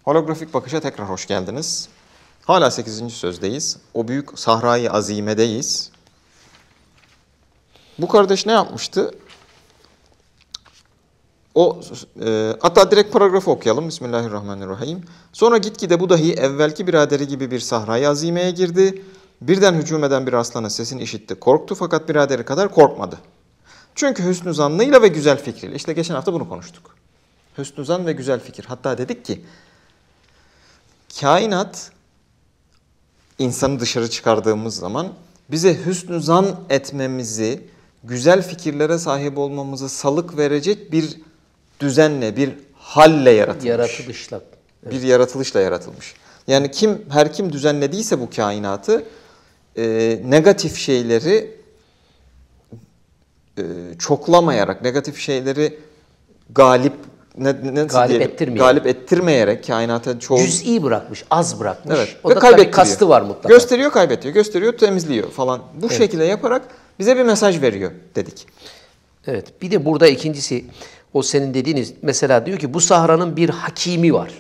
Holografik bakışa tekrar hoş geldiniz. Hala 8. sözdeyiz. O büyük Sahra-i Azime'deyiz. Bu kardeş ne yapmıştı? Hatta direkt paragrafı okuyalım. Bismillahirrahmanirrahim. Sonra gitgide bu dahi evvelki biraderi gibi bir Sahra-i Azime'ye girdi. Birden hücum eden bir aslanın sesini işitti. Korktu fakat biraderi kadar korkmadı. Çünkü hüsnü zannıyla ve güzel fikriyle. İşte geçen hafta bunu konuştuk. Hüsnü zan ve güzel fikir. Hatta dedik ki kainat insanı dışarı çıkardığımız zaman bize hüsnü zan etmemizi, güzel fikirlere sahip olmamızı salık verecek bir düzenle, bir halle yaratılmış. Yaratılışla. Evet. Bir yaratılışla yaratılmış. Yani her kim düzenlediyse bu kainatı negatif şeyleri çoklamayarak, negatif şeyleri galip ettirmeyerek kainata cüz'i bırakmış, az bırakmış. Evet. O da tabii kastı var mutlaka. Gösteriyor, kaybediyor. Gösteriyor, temizliyor falan. Bu şekilde yaparak bize bir mesaj veriyor dedik. Evet. Bir de burada ikincisi o senin dediğiniz mesela diyor ki bu sahranın bir hakimi var.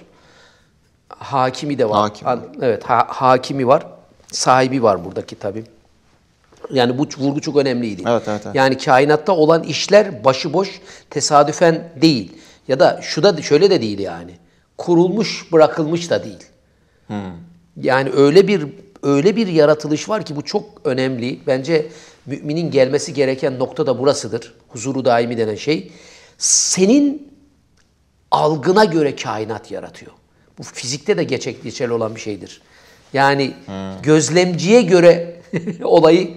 Hakimi de var. Evet, hakimi var. Sahibi var buradaki tabii. Yani bu vurgu çok önemliydi. Evet. Yani kainatta olan işler başıboş, tesadüfen değil. Ya da şöyle de değil yani. Kurulmuş, bırakılmış da değil. Yani öyle bir yaratılış var ki bu çok önemli. Bence müminin gelmesi gereken nokta da burasıdır. Huzuru daimi denen şey. Senin algına göre kainat yaratıyor. Bu fizikte de geçerli olan bir şeydir. Yani gözlemciye göre olayı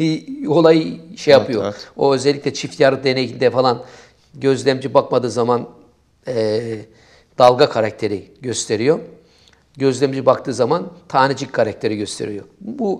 yapıyor. Evet. O özellikle çift yarı deneyinde falan gözlemci bakmadığı zaman dalga karakteri gösteriyor. Gözlemci baktığı zaman tanecik karakteri gösteriyor. Bu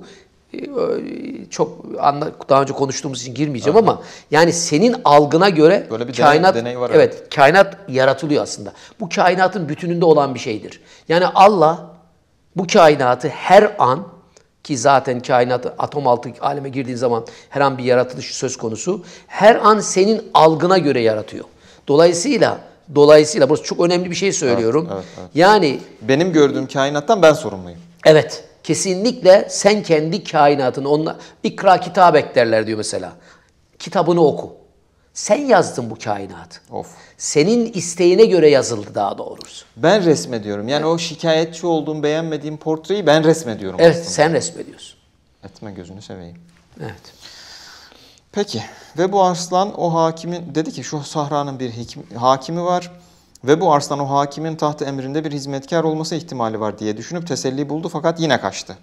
çok daha önce konuştuğumuz için girmeyeceğim ama yani senin algına göre böyle bir kainat deney var. Evet, kainat yaratılıyor aslında. Bu kainatın bütününde olan bir şeydir. Yani Allah bu kainatı her an ki zaten kainatı atom altı aleme girdiğin zaman her an bir yaratılış söz konusu. Her an senin algına göre yaratıyor. Dolayısıyla burası çok önemli bir şey söylüyorum. Evet. Yani benim gördüğüm kainattan ben sorumluyum. Evet. Kesinlikle sen kendi kainatını onunla ikra kitabek derler diyor mesela. Kitabını oku. Sen yazdın bu kainatı. Senin isteğine göre yazıldı daha doğrusu. Ben resmediyorum. Yani o şikayetçi olduğum, beğenmediğim portreyi ben resmediyorum evet, aslında. sen resmediyorsun. Etme gözünü seveyim. Evet. Peki. Ve bu arslan o hakimin, dedi ki şu sahranın bir hakimi var. Ve bu arslan o hakimin tahtı emrinde bir hizmetkar olması ihtimali var diye düşünüp teselli buldu fakat yine kaçtı.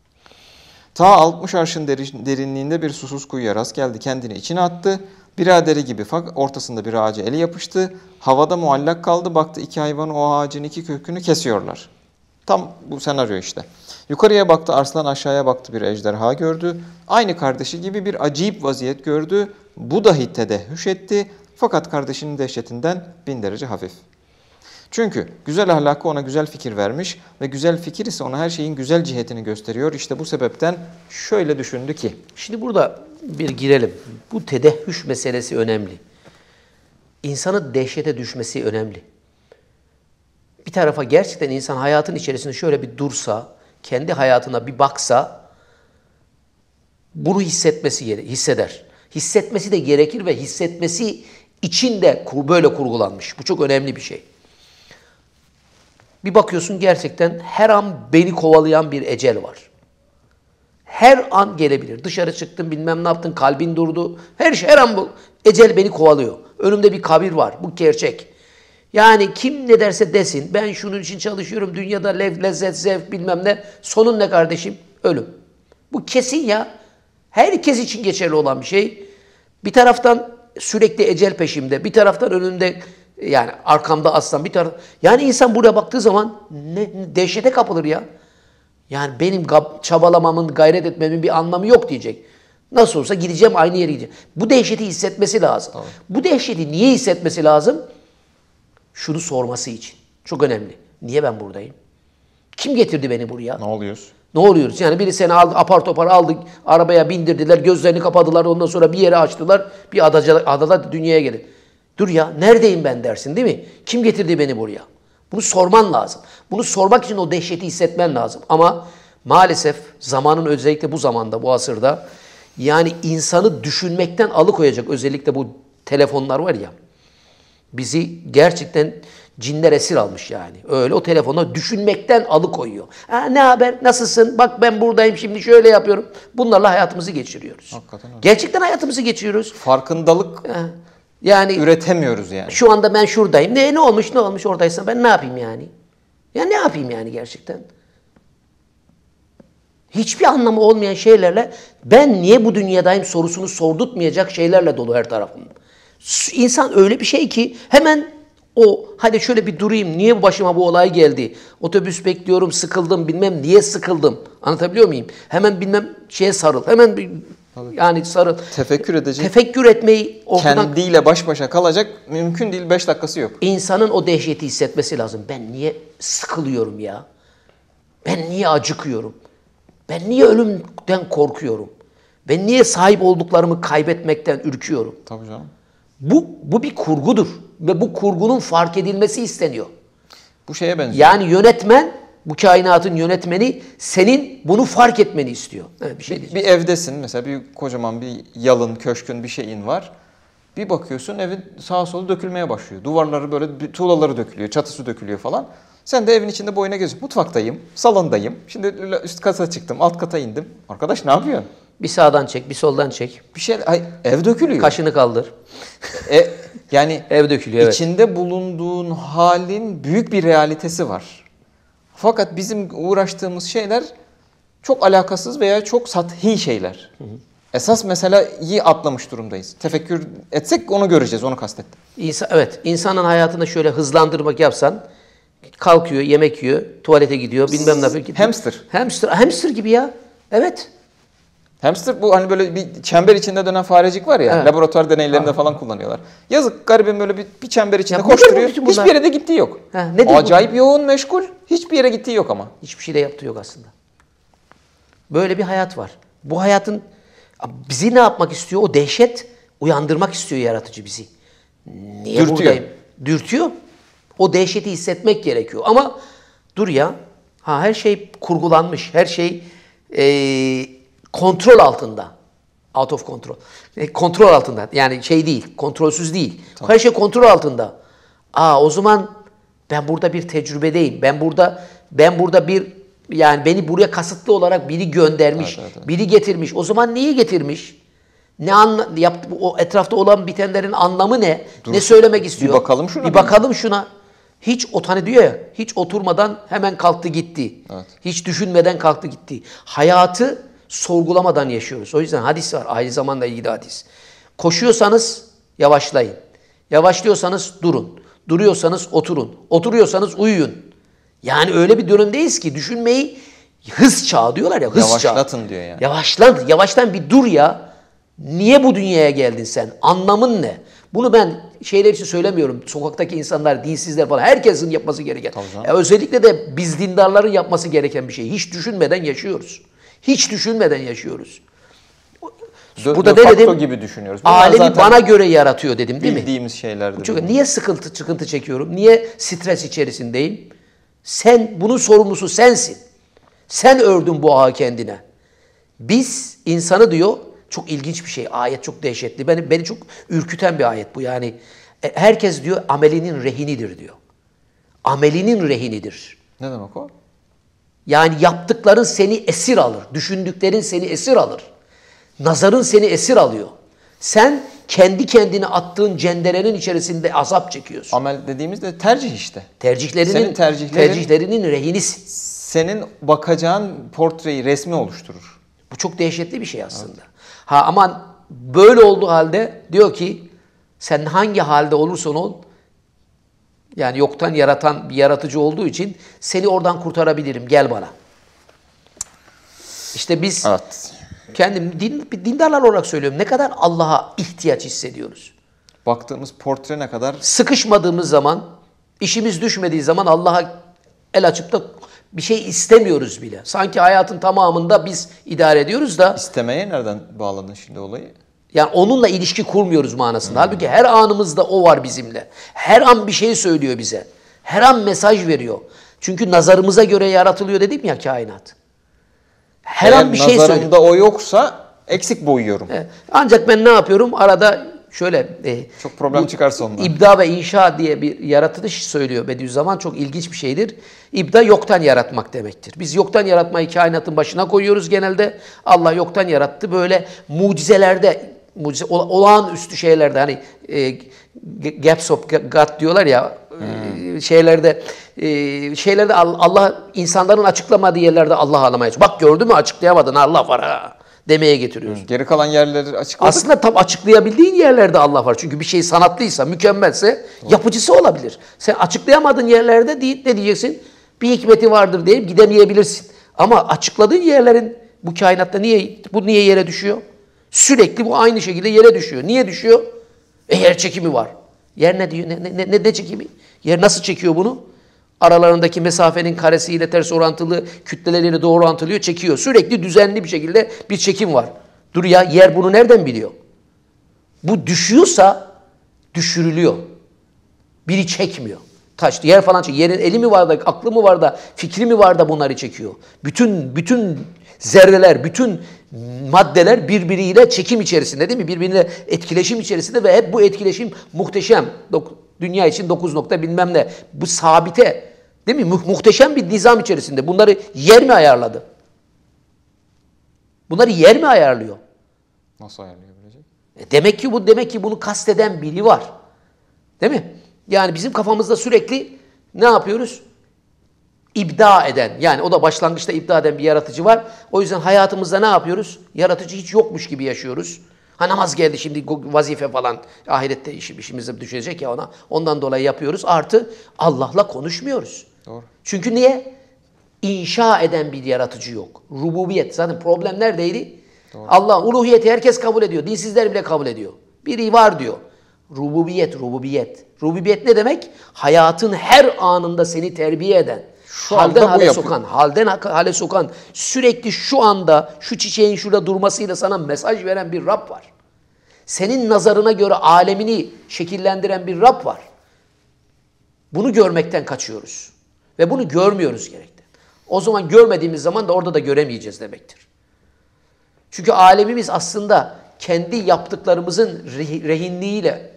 Ta 60 arşın derinliğinde bir susuz kuyuya rast geldi. Kendini içine attı. Biraderi gibi ortasında bir ağaca eli yapıştı. Havada muallak kaldı. Baktı iki hayvan o ağacın iki kökünü kesiyorlar. Tam bu senaryo işte. Yukarıya baktı arslan, aşağıya baktı bir ejderha gördü. Aynı kardeşi gibi bir acayip vaziyet gördü. Bu dahi tedehhüş etti. Fakat kardeşinin dehşetinden 1000 derece hafif. Çünkü güzel ahlakı ona güzel fikir vermiş ve güzel fikir ise ona her şeyin güzel cihetini gösteriyor. İşte bu sebepten şöyle düşündü ki. Şimdi burada bir girelim. Bu tedehhüş meselesi önemli. İnsanın dehşete düşmesi önemli. Bir tarafa gerçekten insan hayatın içerisinde şöyle bir dursa, kendi hayatına bir baksa bunu hisseder. Hissetmesi de gerekir ve hissetmesi için de böyle kurgulanmış. Bu çok önemli bir şey. Bir bakıyorsun gerçekten her an beni kovalayan bir ecel var. Her an gelebilir. Dışarı çıktın, bilmem ne yaptın, kalbin durdu. Her an bu ecel beni kovalıyor. Önümde bir kabir var. Bu gerçek. Yani kim ne derse desin, ben şunun için çalışıyorum, dünyada lezzet, zevk bilmem ne. Sonun ne kardeşim? Ölüm. Bu kesin ya. Herkes için geçerli olan bir şey. Bir taraftan sürekli ecel peşimde, bir taraftan önümde yani arkamda aslan bir taraf. Yani insan buraya baktığı zaman dehşete kapılır ya. Yani benim çabalamamın, gayret etmemin bir anlamı yok diyecek. Nasıl olsa gideceğim, aynı yere gideceğim. Bu dehşeti hissetmesi lazım. Tamam. Bu dehşeti niye hissetmesi lazım? Şunu sorması için. Çok önemli. Niye ben buradayım? Kim getirdi beni buraya? Ne oluyoruz? Ne oluyoruz? Yani biri seni aldı, apar topar aldı, arabaya bindirdiler, gözlerini kapadılar, ondan sonra bir yere açtılar, bir adada dünyaya gelin. Dur ya, neredeyim ben dersin değil mi? Kim getirdi beni buraya? Bunu sorman lazım. Bunu sormak için o dehşeti hissetmen lazım. Ama maalesef zamanın özellikle bu zamanda, bu asırda yani insanı düşünmekten alıkoyacak özellikle bu telefonlar var ya. Bizi gerçekten cinler esir almış yani. Öyle o telefona düşünmekten alıkoyuyor. Ne haber, nasılsın, bak ben buradayım şimdi şöyle yapıyorum. Bunlarla hayatımızı geçiriyoruz. Hakikaten öyle. Gerçekten hayatımızı geçiriyoruz. Farkındalık Yani üretemiyoruz yani. şu anda ben şuradayım. Ne olmuş oradaysa ben ne yapayım yani? Ya ne yapayım yani gerçekten? Hiçbir anlamı olmayan şeylerle ben niye bu dünyadayım sorusunu sordurtmayacak şeylerle dolu her tarafım. İnsan öyle bir şey ki hemen hadi şöyle bir durayım, niye başıma bu olay geldi? Otobüs bekliyorum, sıkıldım, bilmem niye sıkıldım. Anlatabiliyor muyum? Hemen bilmem şeye sarıl, hemen yani sarıl. Tefekkür edecek. Tefekkür etmeyi ortadan... Kendiyle baş başa kalacak mümkün değil, 5 dakikası yok. İnsanın o dehşeti hissetmesi lazım. Ben niye sıkılıyorum ya? Ben niye acıkıyorum? Ben niye ölümden korkuyorum? Ben niye sahip olduklarımı kaybetmekten ürküyorum? Tabii canım. Bu bir kurgudur. Ve bu kurgunun fark edilmesi isteniyor. Bu şeye benziyor. Yani yönetmen, bu kainatın yönetmeni senin bunu fark etmeni istiyor. Evet, bir şey diyeceğim. Bir evdesin mesela, bir kocaman bir yalın, köşkün bir şeyin var. Bir bakıyorsun evin sağa sola dökülmeye başlıyor. Duvarları böyle, tuğlaları dökülüyor, çatısı dökülüyor falan. Sen de evin içinde boyuna geziyorsun. Mutfaktayım, salondayım. Şimdi üst kata çıktım, alt kata indim. Arkadaş ne yapıyorsun? Bir sağdan çek, bir soldan çek. Bir şey, ev dökülüyor. Kaşını kaldır. Yani Ev dökülüyor, evet. İçinde bulunduğun halin büyük bir realitesi var. Fakat bizim uğraştığımız şeyler çok alakasız veya çok sathi şeyler. Esas meseleyi atlamış durumdayız. Tefekkür etsek onu göreceğiz, onu kastettim. Evet, insanın hayatını şöyle hızlandırmak yapsan, kalkıyor, yemek yiyor, tuvalete gidiyor, bilmem ne yapıyor. Hamster. Hamster gibi ya. Evet. Hamster bu hani böyle bir çember içinde dönen farecik var ya, Evet. laboratuvar deneylerinde falan kullanıyorlar. Yazık, garibim böyle bir çember içinde Ya koşturuyor. bütün bunlar. Hiçbir yere de gittiği yok. Nedir bu? Acayip yoğun, meşgul. Hiçbir yere gittiği yok ama. Hiçbir şey de yaptığı yok aslında. Böyle bir hayat var. Bu hayatın bizi ne yapmak istiyor? O dehşet uyandırmak istiyor yaratıcı bizi. Niye Dürtüyor. buradayım? Dürtüyor. O dehşeti hissetmek gerekiyor. Ama dur ya, her şey kurgulanmış. Her şey kontrol altında. Out of control. Kontrol altında. Yani şey değil, kontrolsüz değil. Tamam. Her şey kontrol altında. O zaman ben burada bir tecrübedeyim. Ben burada bir, yani beni buraya kasıtlı olarak biri göndermiş. Evet. Biri getirmiş. O zaman niye getirmiş? Yaptı, o etrafta olan bitenlerin anlamı ne? Ne söylemek istiyor? Bir bakalım şuna. Bir bakalım şuna. Hiç diyor ya, hiç oturmadan hemen kalktı gitti. Evet. Hiç düşünmeden kalktı gitti. Hayatı sorgulamadan yaşıyoruz. O yüzden hadis var, ahir zamanla ilgili hadis. Koşuyorsanız yavaşlayın. Yavaşlıyorsanız durun. Duruyorsanız oturun. Oturuyorsanız uyuyun. Yani öyle bir dönemdeyiz ki düşünmeyi hız çağı diyorlar ya. Hız Yavaşlatın çağı. diyor yani. Yavaştan bir dur ya. Niye bu dünyaya geldin sen? Anlamın ne? Bunu ben şeyler için söylemiyorum. Sokaktaki insanlar, dinsizler falan, herkesin yapması gereken. Özellikle de biz dindarların yapması gereken bir şey. Hiç düşünmeden yaşıyoruz. Hiç düşünmeden yaşıyoruz. Burada ne dedim? Gibi düşünüyoruz. Bunlar Alemi zaten bana göre yaratıyor dedim, değil mi? bildiğimiz şeylerdir. Çünkü niye çıkıntı çekiyorum? Niye stres içerisindeyim? Bunun sorumlusu sensin. Sen ördün bu ağı kendine. Biz insanı diyor, çok ilginç bir şey. Ayet çok dehşetli. Beni çok ürküten bir ayet bu. Yani herkes diyor amelinin rehinidir diyor. Amelinin rehinidir. Ne demek o? Yani yaptıkların seni esir alır. Düşündüklerin seni esir alır. Nazarın seni esir alıyor. Sen kendi kendine attığın cenderenin içerisinde azap çekiyorsun. Amel dediğimizde tercih işte. Senin tercihlerinin rehinisin. Senin bakacağın portreyi, resmi oluşturur. Bu çok dehşetli bir şey aslında. Evet. Ama böyle olduğu halde diyor ki sen hangi halde olursan ol, yani yoktan yaratan bir yaratıcı olduğu için seni oradan kurtarabilirim, gel bana. İşte biz dindarlar olarak söylüyorum, ne kadar Allah'a ihtiyaç hissediyoruz. Baktığımız portre ne kadar? Sıkışmadığımız zaman, işimiz düşmediği zaman Allah'a el açıp da bir şey istemiyoruz bile. Sanki hayatın tamamında biz idare ediyoruz da. İstemeye nereden bağladın şimdi olayı? Yani onunla ilişki kurmuyoruz manasında. Halbuki her anımızda o var bizimle. Her an bir şey söylüyor bize. Her an mesaj veriyor. Çünkü nazarımıza göre yaratılıyor dedim ya kainat. Her Eğer an bir şey söylüyor. nazarımda o yoksa eksik boyuyorum. Evet. Ancak ben ne yapıyorum? Arada şöyle Çok problem çıkarsa ondan. İbda ve inşa diye bir yaratılış söylüyor Bediüzzaman. Çok ilginç bir şeydir. İbda yoktan yaratmak demektir. Biz yoktan yaratmayı kainatın başına koyuyoruz genelde. Allah yoktan yarattı. Böyle mucizelerde, olağanüstü şeylerde hani gaps of God diyorlar ya şeylerde Allah insanların açıklamadığı yerlerde Allah alamaya çalışıyor. Bak gördün mü açıklayamadın Allah var ha demeye getiriyoruz. Geri kalan yerleri açıkladık. Aslında tam açıklayabildiğin yerlerde Allah var. Çünkü bir şey sanatlıysa, mükemmelse yapıcısı olabilir. Sen açıklayamadığın yerlerde ne diyeceksin? Bir hikmeti vardır deyip gidemeyebilirsin. Ama açıkladığın yerlerin bu kainatta niye yere düşüyor? Sürekli bu aynı şekilde yere düşüyor. Niye düşüyor? Yer çekimi var. Yer ne diyor? Ne çekimi? Yer nasıl çekiyor bunu? Aralarındaki mesafenin karesiyle ters orantılı, kütleleriyle doğru orantılıyor, çekiyor. Sürekli düzenli bir şekilde bir çekim var. Dur ya, yer bunu nereden biliyor? Bu düşüyorsa düşürülüyor. Biri çekmiyor. Taş, yer falan çekiyor. Yerin eli mi var da, aklı mı var da, fikri mi var da bunları çekiyor. Bütün zerreler, bütün maddeler birbiriyle çekim içerisinde değil mi? Birbiriyle etkileşim içerisinde ve hep bu etkileşim muhteşem. Dünya için 9 nokta bilmem ne. Bu sabite değil mi? Muhteşem bir nizam içerisinde. Bunları yer mi ayarladı? Bunları yer mi ayarlıyor? Nasıl ayarlayabilecek? Demek ki bunu kasteden biri var. Değil mi? Yani bizim kafamızda sürekli ne yapıyoruz? İbda eden, yani o da başlangıçta ibda eden bir yaratıcı var. O yüzden hayatımızda ne yapıyoruz? Yaratıcı hiç yokmuş gibi yaşıyoruz. Ha namaz geldi şimdi vazife falan ahirette işimize düşecek ya ona. Ondan dolayı yapıyoruz. Artı Allah'la konuşmuyoruz. Doğru. Çünkü niye? İnşa eden bir yaratıcı yok. Rububiyet. Zaten problem neredeydi? Doğru. Allah uluhiyeti herkes kabul ediyor. Dinsizler bile kabul ediyor. Biri var diyor. Rububiyet. Rububiyet ne demek? Hayatın her anında seni terbiye eden, halden hale sokan, sürekli şu anda şu çiçeğin şurada durmasıyla sana mesaj veren bir Rab var. Senin nazarına göre alemini şekillendiren bir Rab var. Bunu görmekten kaçıyoruz. Ve bunu görmüyoruz gerekten. O zaman görmediğimiz zaman da orada da göremeyeceğiz demektir. Çünkü alemimiz aslında kendi yaptıklarımızın rehinliğiyle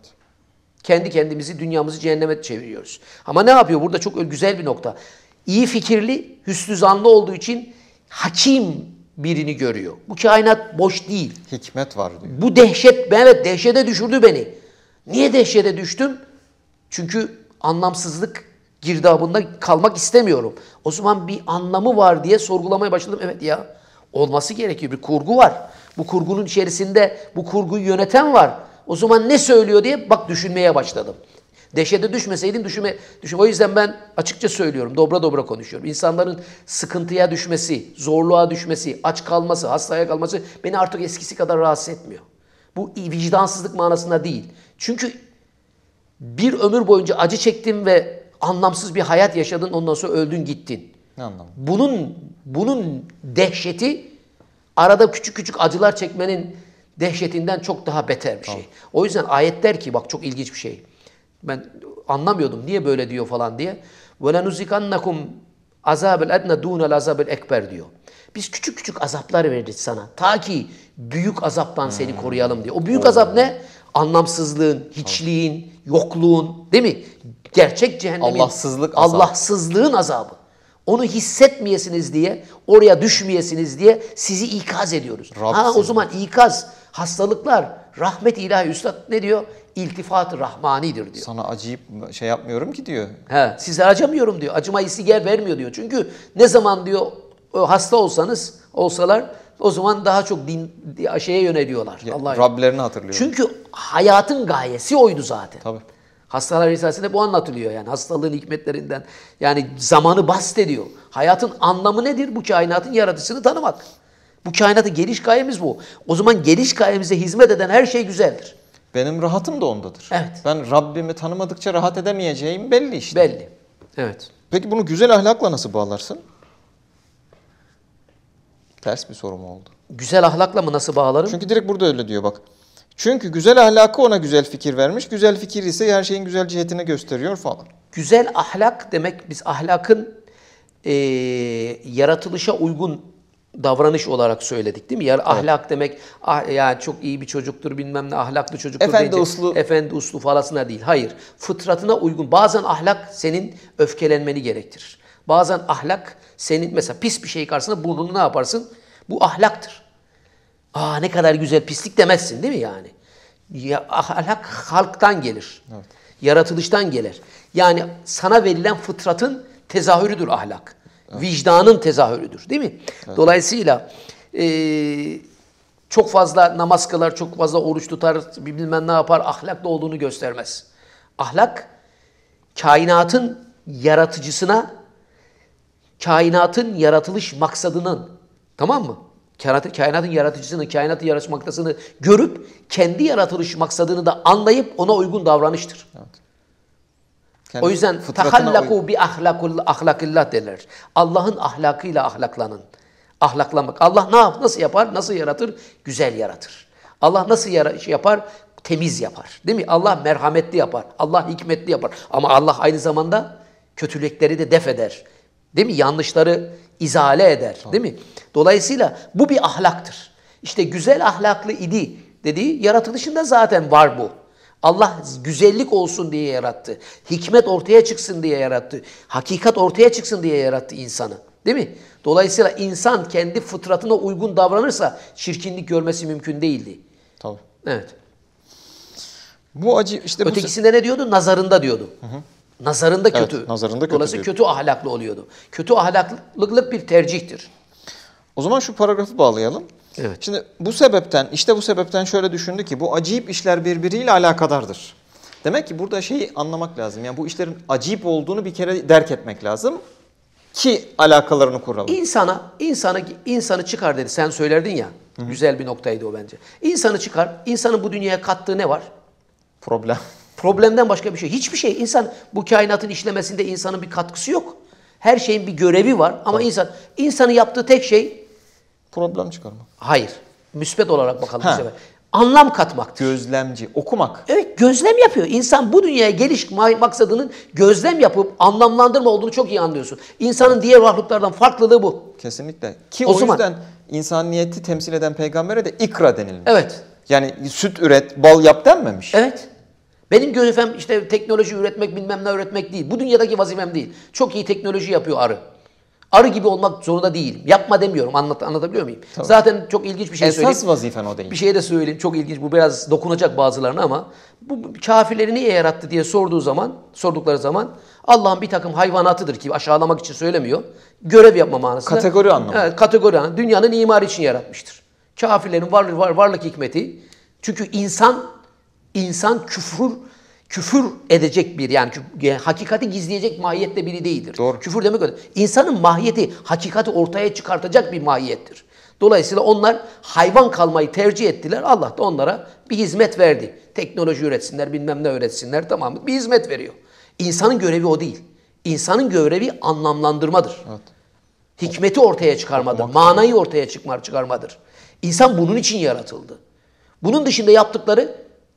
kendi kendimizi, dünyamızı cehenneme çeviriyoruz. Ama ne yapıyor? Burada çok güzel bir nokta. İyi fikirli, hüsnü zanlı olduğu için hakim birini görüyor. Bu kainat boş değil. Hikmet var diyor. Bu dehşet, evet dehşete düşürdü beni. Niye dehşete düştüm? Çünkü anlamsızlık girdabında kalmak istemiyorum. O zaman bir anlamı var diye sorgulamaya başladım. Evet ya, olması gerekiyor. Bir kurgu var. Bu kurgunun içerisinde bu kurguyu yöneten var. O zaman ne söylüyor diye düşünmeye başladım. Dehşete düşmeseydim o yüzden ben açıkça söylüyorum, dobra konuşuyorum. İnsanların sıkıntıya düşmesi, zorluğa düşmesi, aç kalması, hastaya kalması beni artık eskisi kadar rahatsız etmiyor. Bu vicdansızlık manasında değil. Çünkü bir ömür boyunca acı çektin ve anlamsız bir hayat yaşadın, ondan sonra öldün gittin. Ne anlamı? Bunun dehşeti arada küçük acılar çekmenin dehşetinden çok daha beter bir şey. Tamam. O yüzden ayet der ki bak çok ilginç bir şey. Ben anlamıyordum niye böyle diyor falan diye. وَلَنُزِكَنَّكُمْ عَذَابَ الْاَدْنَ دُونَ الْعَذَابِ الْاَكْبَرِ diyor. Biz küçük azaplar veririz sana. Ta ki büyük azaptan seni koruyalım diye. O büyük azap ne? Anlamsızlığın, hiçliğin, yokluğun, değil mi? Gerçek cehennemin, Allahsızlığın azabı. Onu hissetmeyesiniz diye, oraya düşmeyesiniz diye sizi ikaz ediyoruz. O zaman ikaz, hastalıklar, rahmet ilahi üstad ne diyor? İltifat-ı rahmanidir diyor. Sana acıyıp şey yapmıyorum ki diyor. Size acımıyorum diyor. Acıma hissi vermiyor diyor. Çünkü ne zaman diyor hasta olsalar o zaman daha çok şeye yöneliyorlar. Rablerini hatırlıyor. Çünkü hayatın gayesi oydu zaten. Tabii. Hastalar Risalesi'nde bu anlatılıyor yani hastalığın hikmetlerinden. Yani zamanı bahsediyor. Hayatın anlamı nedir? Bu kainatın yaratıcısını tanımak. Bu kainatın geliş gayemiz bu. O zaman geliş gayemize hizmet eden her şey güzeldir. Benim rahatım da ondadır. Evet. Ben Rabbimi tanımadıkça rahat edemeyeceğim belli işte. Belli. Evet. Peki bunu güzel ahlakla nasıl bağlarsın? Ters bir soru mu oldu? Güzel ahlakla mı nasıl bağlarım? Çünkü direkt burada öyle diyor bak. Çünkü güzel ahlakı ona güzel fikir vermiş. Güzel fikir ise her şeyin güzel cihetini gösteriyor falan. Güzel ahlak demek biz ahlakın yaratılışa uygun davranış olarak söyledik değil mi? Yani ahlak demek yani çok iyi bir çocuktur bilmem ne ahlaklı çocuktur Efendi deyince, uslu. efendi uslu falasına değil. Hayır. Fıtratına uygun. Bazen ahlak senin öfkelenmeni gerektirir. Bazen ahlak senin mesela pis bir şey karşısında burnunu ne yaparsın? Bu ahlaktır. Aa ne kadar güzel pislik demezsin değil mi yani? Ya, ahlak halktan gelir. Evet. Yaratılıştan gelir. Yani sana verilen fıtratın tezahürüdür ahlak. Evet. Vicdanın tezahürüdür değil mi? Evet. Dolayısıyla çok fazla namaz kılar, çok fazla oruç tutar, bilmem ne yapar, ahlaklı olduğunu göstermez. Ahlak, kainatın yaratıcısına, kainatın yaratılış maksadının, tamam mı? Kainatın yaratıcısını, kainatı yaratmaktasını görüp kendi yaratılış maksadını da anlayıp ona uygun davranıştır. Evet. O yüzden tahallaku bi ahlakillah derler. Allah'ın ahlakıyla ahlaklanın. Ahlaklanmak. Allah nasıl yapar? Nasıl yaratır? Güzel yaratır. Allah nasıl yapar? Temiz yapar. Değil mi? Allah merhametli yapar. Allah hikmetli yapar. Ama Allah aynı zamanda kötülükleri de def eder. Değil mi? Yanlışları izale eder. Tamam. Değil mi? Dolayısıyla bu bir ahlaktır. İşte güzel ahlaklı idi dediği yaratılışında zaten var bu. Allah güzellik olsun diye yarattı. Hikmet ortaya çıksın diye yarattı. Hakikat ortaya çıksın diye yarattı insanı. Değil mi? Dolayısıyla insan kendi fıtratına uygun davranırsa çirkinlik görmesi mümkün değildi. Tabii. Evet. Bu acı işte ötekisinde ne diyordu? Nazarında diyordu. Hı hı. Nazarında kötü. Evet, nazarında kötü. Dolayısıyla kötü ahlaklı oluyordu. Kötü ahlaklılık bir tercihtir. O zaman şu paragrafı bağlayalım. Evet. Şimdi bu sebepten şöyle düşündü ki bu acayip işler birbiriyle alakadardır. Demek ki burada şeyi anlamak lazım. Yani bu işlerin acayip olduğunu bir kere derk etmek lazım ki alakalarını kuralım. İnsanı çıkar dedi. Sen söylerdin ya. Hı-hı. Güzel bir noktaydı o bence. İnsanı çıkar. İnsanın bu dünyaya kattığı ne var? Problem. Problemden başka bir şey. Hiçbir şey. İnsan bu kainatın işlemesinde insanın bir katkısı yok. Her şeyin bir görevi var ama insanın yaptığı tek şey problem çıkarmak. Hayır. Müsbet olarak bakalım bu sefer. Anlam katmaktır. Gözlemci, okumak. Evet, gözlem yapıyor. İnsan bu dünyaya geliş maksadının gözlem yapıp anlamlandırma olduğunu çok iyi anlıyorsun. İnsanın diğer varlıklardan farklılığı bu. Kesinlikle. Ki o yüzden insaniyeti temsil eden peygambere de ikra denilmiş. Evet. Yani süt üret, bal yap denmemiş. Evet. Benim gözüm işte teknoloji üretmek, bilmem ne üretmek değil. Bu dünyadaki vazifem değil. Çok iyi teknoloji yapıyor arı. Arı gibi olmak zorunda değilim. Yapma demiyorum. Anlatabiliyor muyum? Tamam. Zaten çok ilginç bir şey söyleyeyim. Esas vazifen o değil. Bir şey de söyleyeyim. Çok ilginç. Bu biraz dokunacak bazılarına ama bu kafirleri niye yarattı diye sordukları zaman Allah'ın bir takım hayvanatıdır ki aşağılamak için söylemiyor. Görev yapma manasında. Kategori anlamı. Evet, kategori anlamı. Dünyanın imarı için yaratmıştır. Kafirlerin varlık hikmeti. Çünkü insan küfür edecek bir yani hakikati gizleyecek mahiyette biri değildir. Doğru. Küfür demek öyle. İnsanın mahiyeti hakikati ortaya çıkartacak bir mahiyettir. Dolayısıyla onlar hayvan kalmayı tercih ettiler. Allah da onlara bir hizmet verdi. Teknoloji üretsinler, bilmem ne üretsinler, tamam bir hizmet veriyor. İnsanın görevi o değil. İnsanın görevi anlamlandırmadır. Evet. Hikmeti ortaya çıkarmadır. Manayı ortaya çıkarmadır. İnsan bunun için yaratıldı. Bunun dışında yaptıkları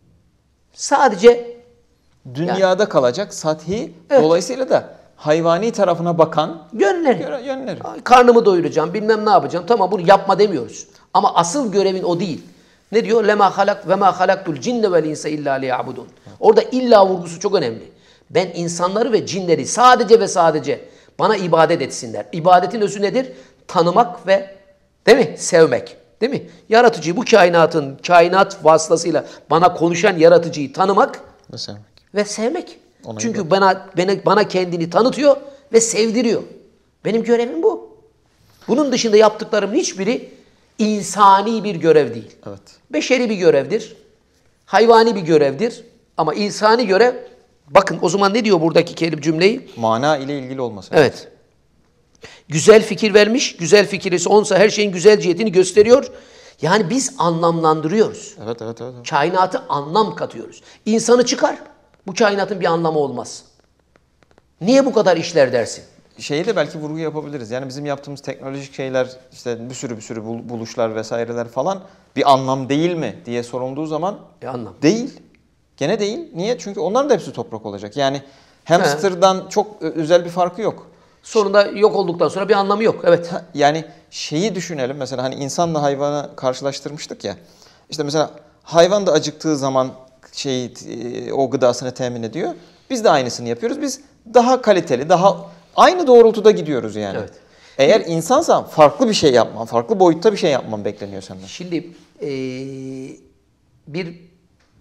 sadece dünyada kalacak sathi, evet. Dolayısıyla da hayvani tarafına bakan yönleri. Karnımı doyuracağım, bilmem ne yapacağım. Tamam bunu yapma demiyoruz. Ama asıl görevin o değil. Ne diyor? Lema halak ve ma halaktul cinne vel insa illa liya'budun. Orada illa vurgusu çok önemli. Ben insanları ve cinleri sadece ve sadece bana ibadet etsinler. İbadetin özü nedir? Tanımak ve değil mi? Sevmek. Değil mi? Yaratıcıyı bu kainat vasıtasıyla bana konuşan yaratıcıyı tanımak ve sevmek. Çünkü bana kendini tanıtıyor ve sevdiriyor. Benim görevim bu. Bunun dışında yaptıklarımın hiçbiri insani bir görev değil. Evet. Beşeri bir görevdir. Hayvani bir görevdir. Ama insani görev, bakın o zaman ne diyor buradaki cümleyi? Mana ile ilgili olması. Evet. Güzel fikir vermiş. Güzel fikir ise onsa her şeyin güzel cihetini gösteriyor. Yani biz anlamlandırıyoruz. Evet. Kainatı anlam katıyoruz. İnsanı çıkar. Bu kainatın bir anlamı olmaz. Niye bu kadar işler dersin? şeyi de belki vurgu yapabiliriz. Yani bizim yaptığımız teknolojik şeyler, işte bir sürü buluşlar vesaireler falan bir anlam değil mi diye sorulduğu zaman Anlam. değil. Gene değil. Niye? Çünkü onların da hepsi toprak olacak. Yani hamsterdan çok özel bir farkı yok. Sonunda yok olduktan sonra bir anlamı yok. Evet. Yani şeyi düşünelim. Mesela hani insanla hayvanı karşılaştırmıştık ya. İşte mesela hayvan da acıktığı zaman o gıdasını temin ediyor. Biz de aynısını yapıyoruz. Biz daha kaliteli, daha aynı doğrultuda gidiyoruz yani. Evet. Eğer insansan farklı bir şey yapman, farklı boyutta bir şey yapman bekleniyor senden. Şimdi bir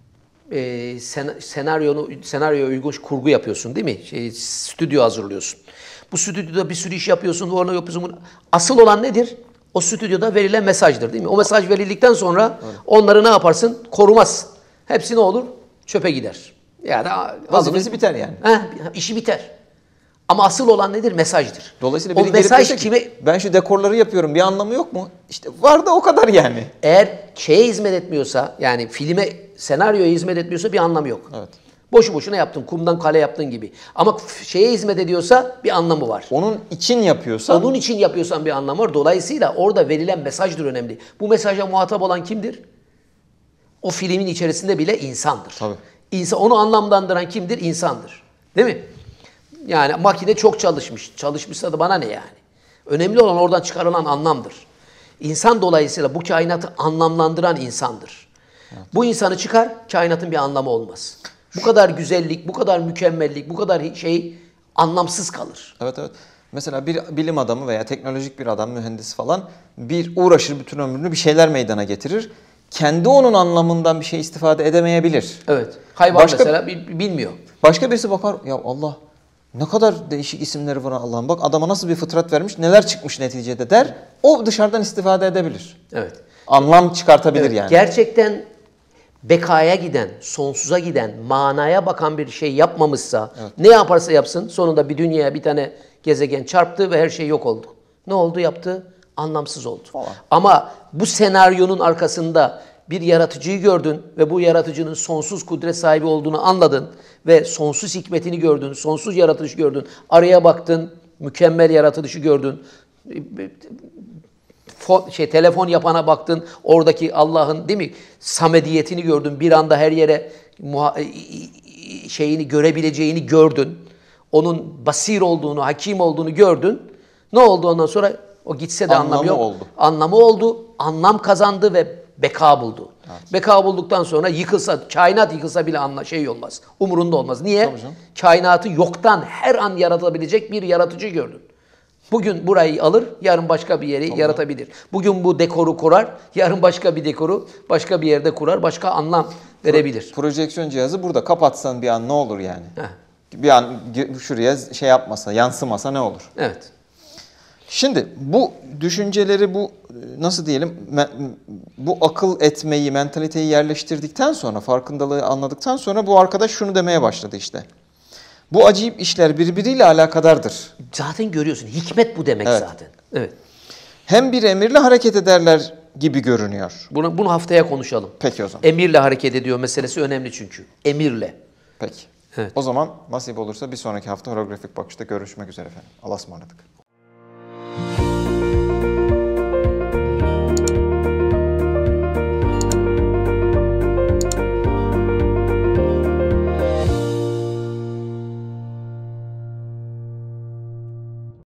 senaryoya uygun kurgu yapıyorsun değil mi? Stüdyo hazırlıyorsun. Bu stüdyoda bir sürü iş yapıyorsun, onu yapıyorsun. Asıl olan nedir? O stüdyoda verilen mesajdır değil mi? O mesaj verildikten sonra onları ne yaparsın? Korumazsın. Hepsi ne olur? Çöpe gider. Yani vazifesi biter yani. İşi biter. Ama asıl olan nedir? Mesajdır. Dolayısıyla o biri gelip mesaj dese ki, kime? ben şu dekorları yapıyorum, bir anlamı yok mu? İşte var da o kadar yani. Eğer şeye hizmet etmiyorsa, yani filme, senaryoya hizmet etmiyorsa bir anlamı yok. Evet. Boşu boşuna yaptın, kumdan kale yaptın gibi. Ama şeye hizmet ediyorsa bir anlamı var. Onun için yapıyorsan. Onun için yapıyorsan bir anlamı var. Dolayısıyla orada verilen mesajdır önemli. Bu mesaja muhatap olan kimdir? O filmin içerisinde bile insandır. Tabii. Onu anlamlandıran kimdir? İnsandır. Değil mi? Yani makine çok çalışmış. Çalışmışsa da bana ne yani? Önemli olan oradan çıkarılan anlamdır. İnsan dolayısıyla bu kainatı anlamlandıran insandır. Evet. Bu insanı çıkar, kainatın bir anlamı olmaz. Bu kadar güzellik, bu kadar mükemmellik, bu kadar anlamsız kalır. Evet. Mesela bir bilim adamı veya teknolojik bir adam, mühendis falan bir uğraşır, bütün ömrünü bir şeyler meydana getirir. Kendi onun anlamından bir şey istifade edemeyebilir. Evet. Hayvan mesela bilmiyor. Başka birisi bakar, ya Allah ne kadar değişik isimleri var Allah'ım. Bak adama nasıl bir fıtrat vermiş, neler çıkmış neticede der. O dışarıdan istifade edebilir. Evet. Anlam çıkartabilir yani. Gerçekten bekaya giden, sonsuza giden, manaya bakan bir şey yapmamışsa, ne yaparsa yapsın sonunda bir dünyaya bir tane gezegen çarptı ve her şey yok oldu. Ne oldu yaptı? Anlamsız oldu. Falan. Ama bu senaryonun arkasında bir yaratıcıyı gördün ve bu yaratıcının sonsuz kudret sahibi olduğunu anladın ve sonsuz hikmetini gördün, sonsuz yaratılışı gördün, araya baktın, mükemmel yaratılışı gördün, telefon yapana baktın, oradaki Allah'ın değil mi samediyetini gördün, bir anda her yere şeyini görebileceğini gördün, onun basir olduğunu, hakim olduğunu gördün. Ne oldu ondan sonra? O gitse de anlamı yok. Oldu. Anlamı oldu, anlam kazandı ve beka buldu. Evet. Beka bulduktan sonra yıkılsa, kainat yıkılsa bile olmaz. Umurunda olmaz. Niye? Kainatı yoktan her an yaratabilecek bir yaratıcı gördün. Bugün burayı alır, yarın başka bir yeri yaratabilir. Bugün bu dekoru kurar, yarın başka bir dekoru başka bir yerde kurar, başka anlam verebilir. Projeksiyon cihazı burada kapatsan bir an ne olur yani? Bir an şuraya yapmasa, yansımasa ne olur? Evet. Şimdi bu düşünceleri, bu nasıl diyelim, bu akıl etmeyi, mentaliteyi yerleştirdikten sonra, farkındalığı anladıktan sonra bu arkadaş şunu demeye başladı işte. Bu acayip işler birbiriyle alakadardır. Zaten görüyorsun, hikmet bu demek zaten. Evet. Hem bir emirle hareket ederler gibi görünüyor. Bunu haftaya konuşalım. Peki o zaman. Emirle hareket ediyor meselesi önemli çünkü. Emirle. Peki. Evet. O zaman nasip olursa bir sonraki hafta holografik bakışta görüşmek üzere efendim. Allah'a ısmarladık.